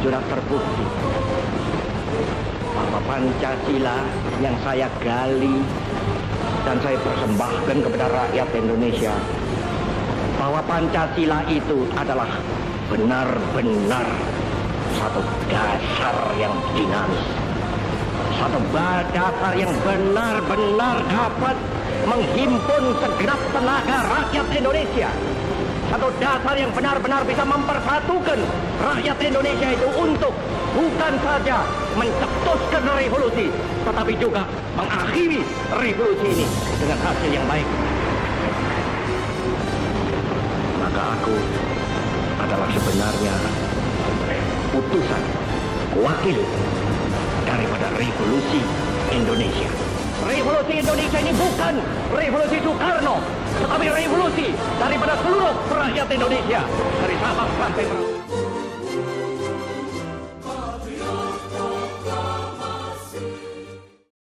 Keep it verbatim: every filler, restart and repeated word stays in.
sudah terbukti bahwa Pancasila yang saya gali dan saya persembahkan kepada rakyat Indonesia, bahwa Pancasila itu adalah benar-benar satu dasar yang dinamis, satu dasar yang benar-benar dapat menghimpun segenap tenaga rakyat Indonesia, satu dasar yang benar-benar bisa mempersatukan rakyat Indonesia itu untuk bukan saja mencetuskan revolusi, tetapi juga mengakhiri revolusi ini dengan hasil yang baik. Maka aku adalah sebenarnya utusan, wakil daripada revolusi Indonesia. Revolusi Indonesia ini bukan revolusi Soekarno, tetapi revolusi daripada seluruh rakyat Indonesia, dari Sabang sampai Merauke.